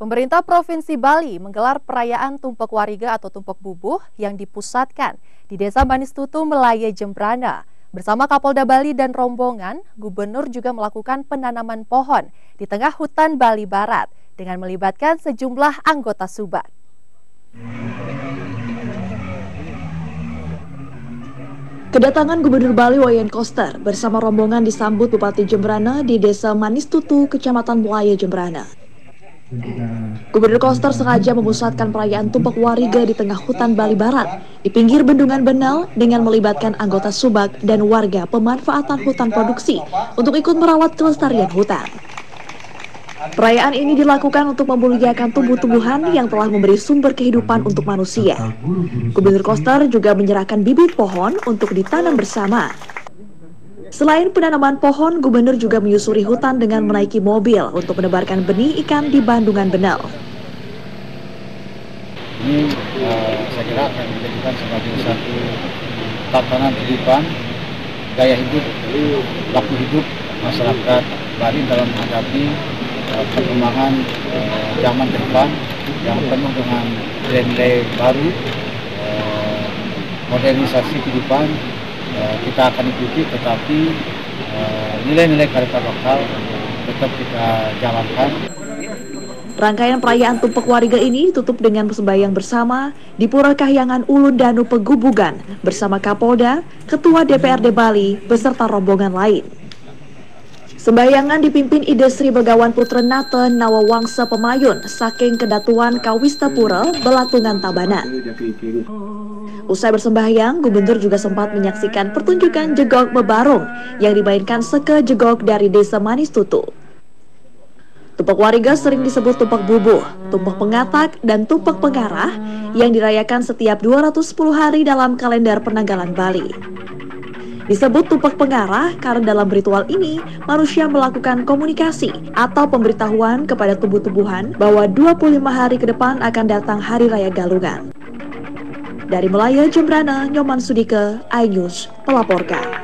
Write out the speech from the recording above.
Pemerintah Provinsi Bali menggelar perayaan Tumpek Wariga atau Tumpek Bubuh yang dipusatkan di Desa Manistutu, Melaya, Jembrana. Bersama Kapolda Bali dan rombongan, Gubernur juga melakukan penanaman pohon di tengah hutan Bali Barat dengan melibatkan sejumlah anggota Subak. Kedatangan Gubernur Bali Wayan Koster bersama rombongan disambut Bupati Jembrana di Desa Manistutu, Kecamatan Melaya, Jembrana. Gubernur Koster sengaja memusatkan perayaan Tumpek Wariga di tengah hutan Bali Barat, di pinggir bendungan Benal dengan melibatkan anggota Subak dan warga pemanfaatan hutan produksi untuk ikut merawat kelestarian hutan. Perayaan ini dilakukan untuk memuliakan tumbuh-tumbuhan yang telah memberi sumber kehidupan untuk manusia. Gubernur Koster juga menyerahkan bibit pohon untuk ditanam bersama. Selain penanaman pohon, Gubernur juga menyusuri hutan dengan menaiki mobil untuk menebarkan benih ikan di Bandungan Benal. Ini saya kira akan dijadikan sebagai satu tatanan kehidupan, gaya hidup, laku hidup masyarakat Bali dalam menghadapi perkembangan zaman ke depan yang penuh dengan nilai-nilai baru, modernisasi kehidupan. Kita akan ikuti, tetapi nilai-nilai kearifan lokal tetap kita jalankan. Rangkaian perayaan Tumpek Wariga ini ditutup dengan sembahyang bersama di Pura Kahyangan Ulun Danu Pegubugan bersama Kapolda, Ketua DPRD Bali, beserta rombongan lain. Sembahyangan dipimpin Ide Sri Begawan Putra Nate Nawawangsa Pemayun saking Kedatuan Kawistapura, Belatungan Tabanan. Usai bersembahyang, Gubernur juga sempat menyaksikan pertunjukan jegok bebarung yang dimainkan Seke Jegok dari Desa Manistutu. Tumpek Wariga sering disebut Tumpek Bubuh, Tumpek Pengatak, dan Tumpek Pengarah yang dirayakan setiap 210 hari dalam kalender penanggalan Bali. Disebut Tumpek Pengarah karena dalam ritual ini manusia melakukan komunikasi atau pemberitahuan kepada tumbuh-tumbuhan bahwa 25 hari ke depan akan datang Hari Raya Galungan. Dari Melaya, Jembrana, Nyoman Sudike, iNews melaporkan.